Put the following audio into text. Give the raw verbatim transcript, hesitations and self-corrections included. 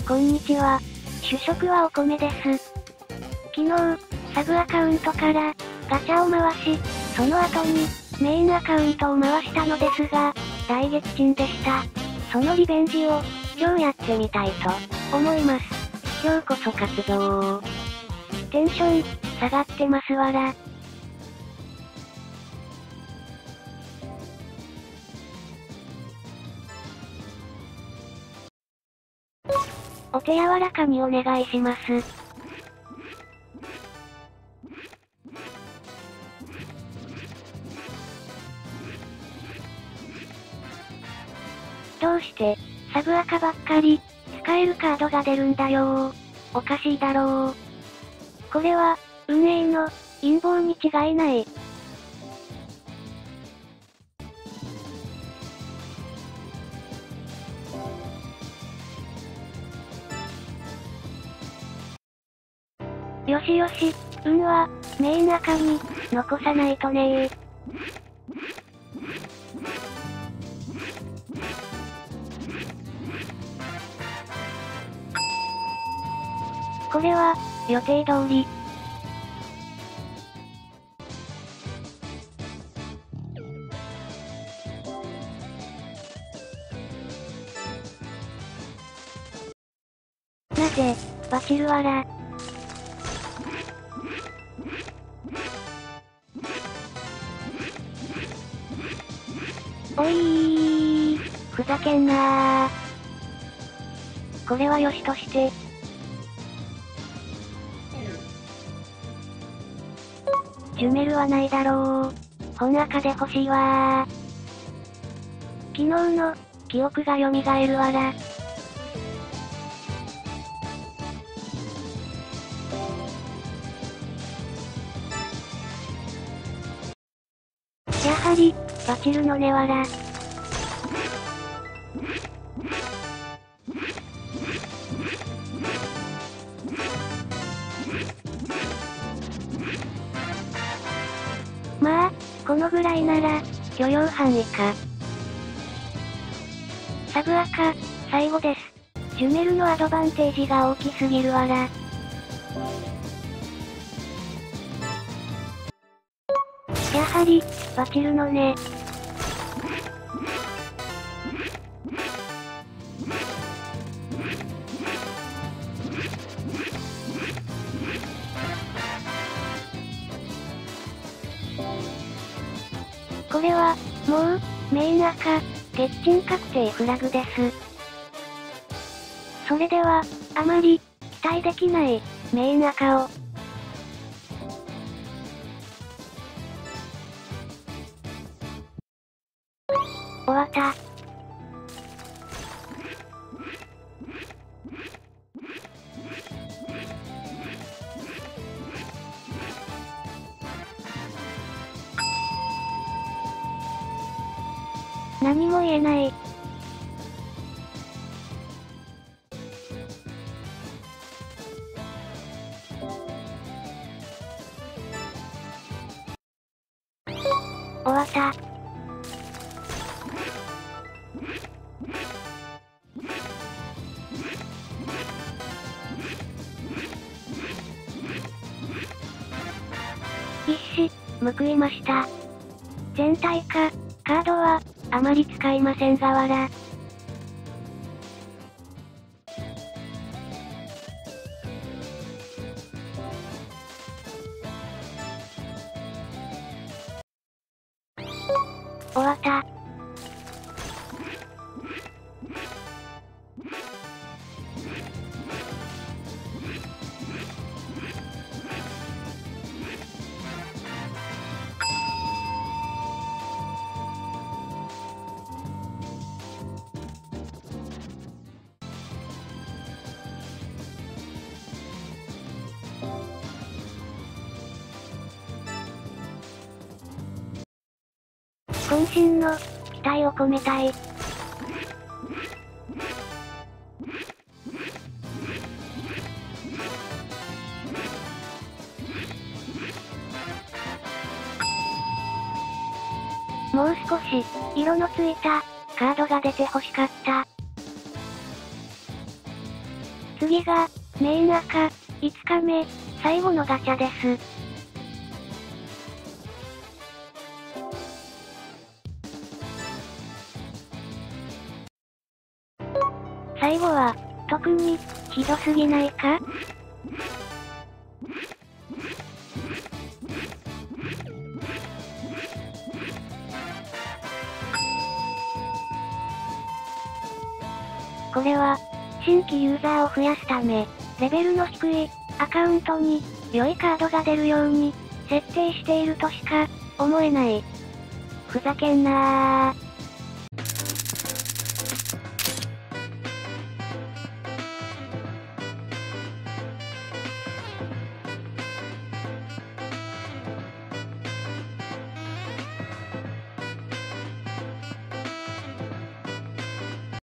こんにちは。主食はお米です。昨日、サブアカウントから、ガチャを回し、その後に、メインアカウントを回したのですが、大撃沈でした。そのリベンジを、今日やってみたいと、思います。今日こそ勝つぞー。テンション、下がってますわら。お手柔らかにお願いします。どうして、サブアカばっかり、使えるカードが出るんだよー。おかしいだろう。これは、運営の、陰謀に違いない。よしよし、運は、メインアカに、残さないとねー。これは、予定通り。なぜ、バチルワラ。おいー、ふざけんなー。これはよしとして。ジュメルはないだろう。本赤で欲しいわー。昨日の、記憶が蘇るわら。やはり、バチルの根わら。まあ、このぐらいなら、許容範囲か。サブアカ、最後です。ジュメルのアドバンテージが大きすぎるわら。やはり、バチルのね。これは、もう、メインアカ、撃沈確定フラグです。それでは、あまり、期待できない、メインアカを。終わった。何も言えない。終わった。必死、報いました。全体か、カードは、あまり使いませんがわら。終わった。渾身の、期待を込めたい。もう少し、色のついた、カードが出て欲しかった。 次が、メインアカ、いつかめ、最後のガチャです。最後は、特に、ひどすぎないか？これは、新規ユーザーを増やすため、レベルの低い、アカウントに、良いカードが出るように、設定しているとしか、思えない。ふざけんなー。